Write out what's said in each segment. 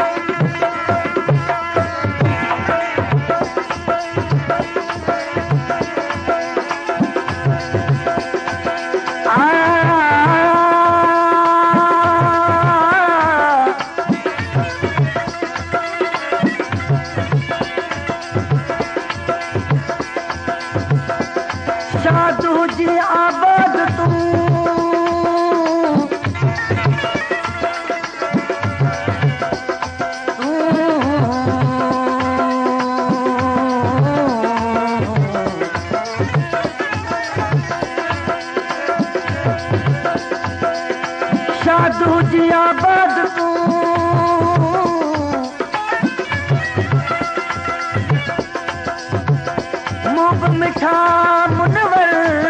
साधु जी आबाद तूं साधु जी आबाद तूं मुंह मिठा मुनवर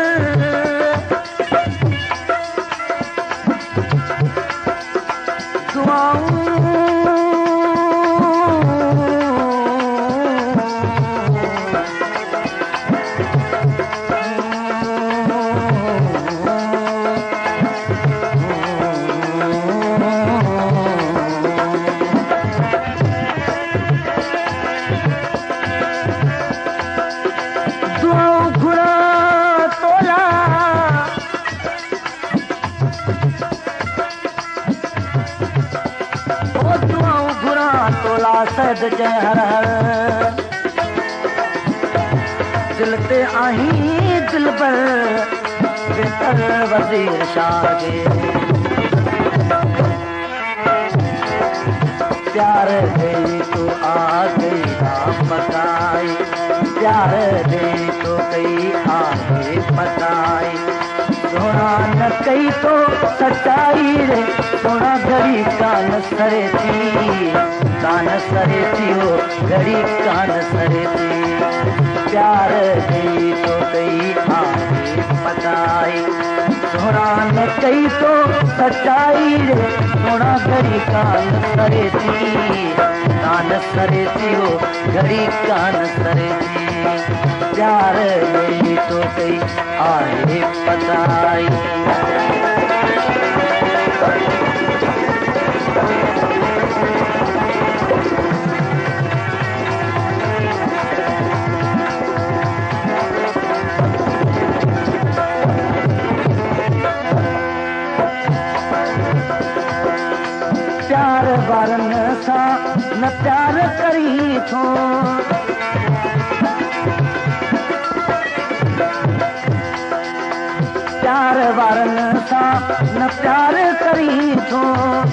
सद जय हर हर दिल ते आही दिल पर बेहतर वजीर शाह के प्यार गई तो आ गई राम बताई प्यार गई तो गई आगे बताई सोना न कई तो सच्चाई रे सोना घड़ी कान सरे थी कान सरे थी हो घड़ी कान सरे थी प्यार गई तो गई आगे बताई सोना न कई तो सच्चाई रे सोना घड़ी कान सरे थी कान सरे थी हो घड़ी कान सरे थी प्यार गई तो गई आगे बताई प्यार वारन सां न प्यार करी थो प्यार वारन सां न प्यार करी थो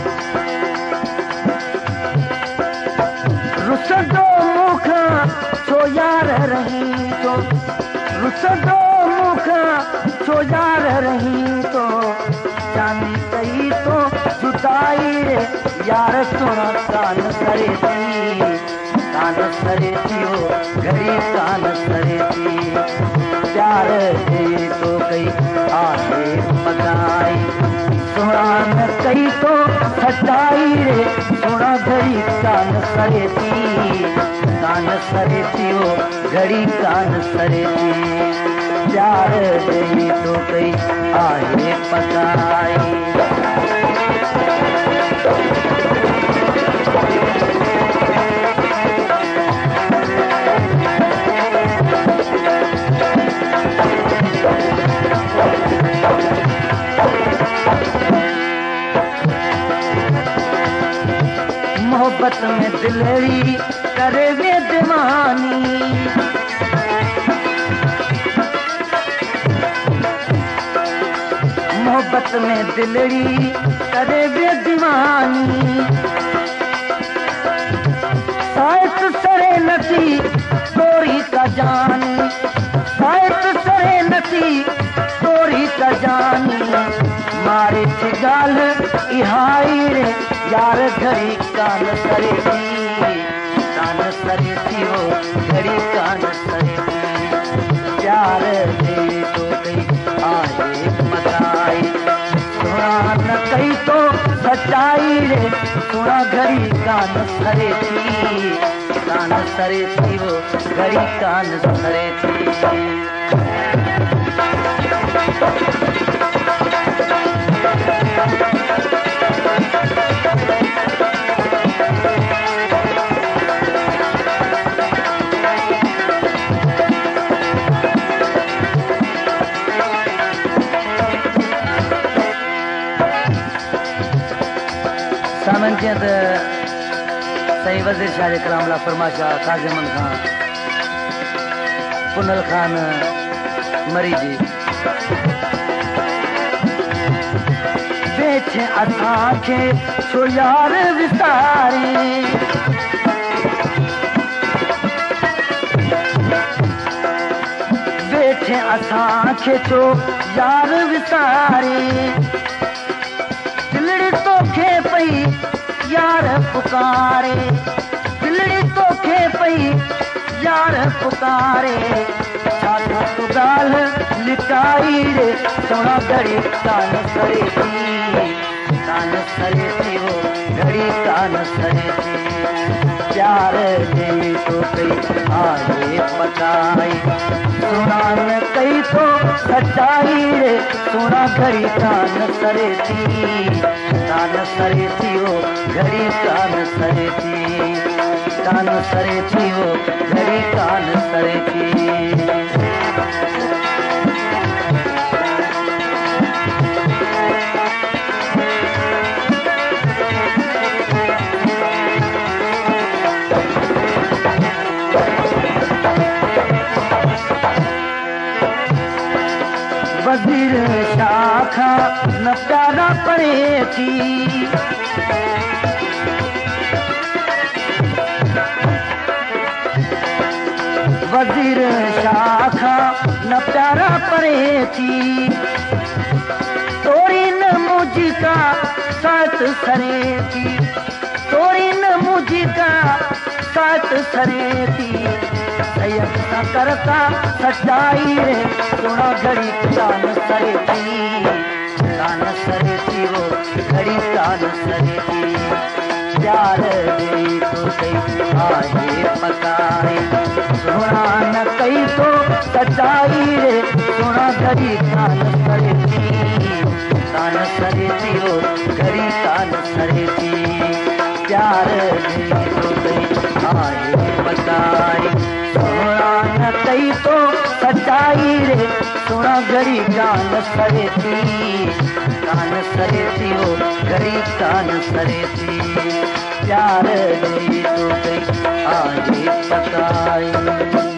रुसंदो मुख छो यार रही थो रुसंदो मुख छो यार रही थो चांदी कई तो जुदाई रे यार सोना कान सरे थी कान सरे थी हो घड़ी कान सरे थी प्यार गई तो गई आगे बताई सोना न कई तो सच्चाई रे सोना घड़ी कान सरे थी हो घड़ी कान सरे थी प्यार गई तो गई आगे बताई मोहब्बत में दिलड़ी करे वे दीवानी मोहब्बत में दिलड़ी करे वे दीवानी शायद सरे नथी तोरी का जानी शायद सरे नथी तोरी का जानी मारे थी गाल इहाई रे यार घड़ी कान सरे थी हो घड़ी कान सरे थी प्यार गई तो गई आगे बताई सोना न कई तो सच्चाई रे सोना घड़ी कान सरे थी हो घड़ी कान सरे थी सामन के त सही वजीर शाह जे कलाम ला फरमाशा काज़िमन खान पुनल खान मरीजी बेठे असां खे छो यार विसारी बेठे असां खे छो यार विसारी दिलड़ी तोखे पई यार पुकारे दिलड़ी तोखे पई यार पुकारे छाता तू गाल लिकाई रे सोना घड़ी कान सरे थी वो घड़ी कान सरे थी प्यार दे तो कई आगे पकाई सोना न कई तो सच्चाई रे सोना घड़ी कान सरे थी वो घड़ी कान सरे थी वो घड़ी कान सरे थी वजीर शाह न प्यारा परे थी वजीर शाह न प्यारा परे थी तोरी न मुझी का साथ सरे थी तोरी न मुझी का साथ सरे थी सैयद सा करता सच्चाई रे सोना घड़ी कान सरे थी वो घड़ी कान सरे थी प्यार दे तो कई आगे पकाए सोना न कई तो सच्चाई रे सोना घड़ी कान सरे थी वो घड़ी कान सरे थी प्यार दे तो कई आगे पकाए सोना न कई तो सच्चाई रे सोना घड़ी कान सरे थी वो घड़ी कान सरे थी प्यार दे तो कई आगे पकाई